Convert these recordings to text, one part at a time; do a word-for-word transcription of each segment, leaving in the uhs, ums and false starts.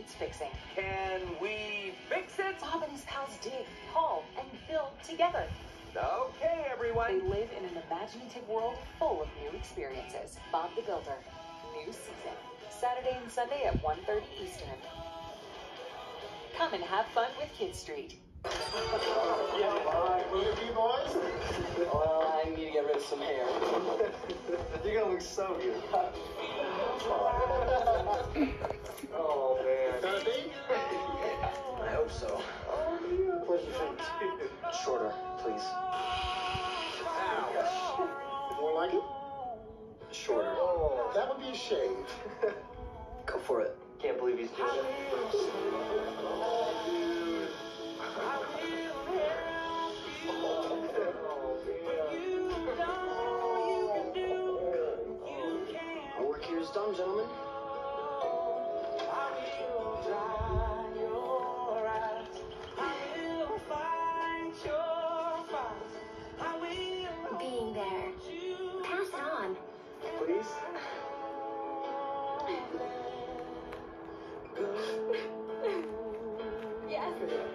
needs fixing. Can we fix it? Bob and his pals dig, haul, and build together. Okay, They everyone. live in an imaginative world full of new experiences. Bob the Builder, new season. Saturday and Sunday at one thirty Eastern. Come and have fun with Kid Street. Yeah, all right, look at you boys. Well, I need to get rid of some hair. You're gonna look so good. Oh, man. Got a date? I hope so. Where's your face? Shorter, please. Ow. More like it? Shorter. Oh, that would be a shame. Go for it. Can't believe he's doing it. Our work here is done, gentlemen. Being there. Pass it on. Please? Yes.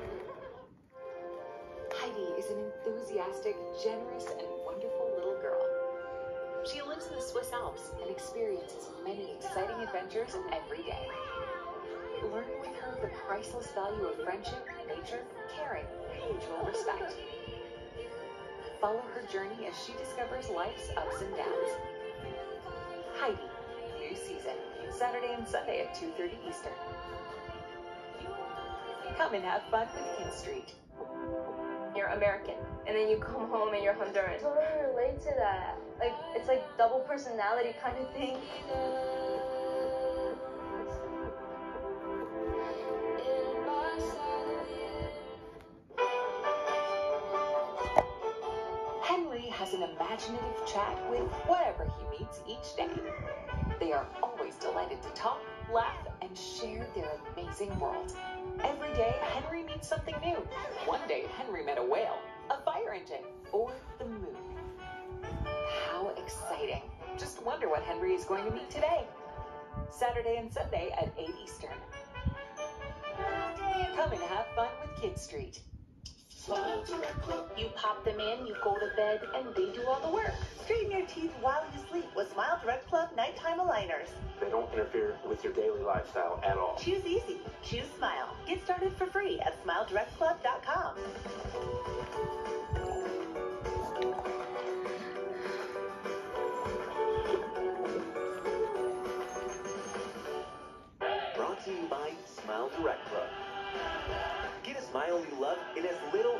Heidi is an enthusiastic, generous, and wonderful little girl. She lives in the Swiss Alps and experiences many exciting adventures every day. Learn with her the priceless value of friendship, nature, caring, and mutual respect. Follow her journey as she discovers life's ups and downs. Heidi, new season, Saturday and Sunday at two thirty Eastern. Come and have fun with Kid Street. You're American, and then you come home and you're Honduran. Totally relate to that. Like, it's like double personality kind of thing. Henry has an imaginative chat with whatever he meets each day. They are always delighted to talk, laugh, and share their amazing world. Every day, Henry meets something new. One day, Henry met a whale, a fire engine, or the moon. How exciting. Just wonder what Henry is going to meet today. Saturday and Sunday at eight Eastern. Come and have fun with Kid Street. You pop them in, you go to bed, and they do all the work. Straighten your teeth while you sleep with Smile Direct Club Nighttime Aligners. They don't interfere with your daily lifestyle at all. Choose easy. Choose Smile. Get started for free at smile direct club dot com. Brought to you by Smile Direct Club. Get a smile you love in as little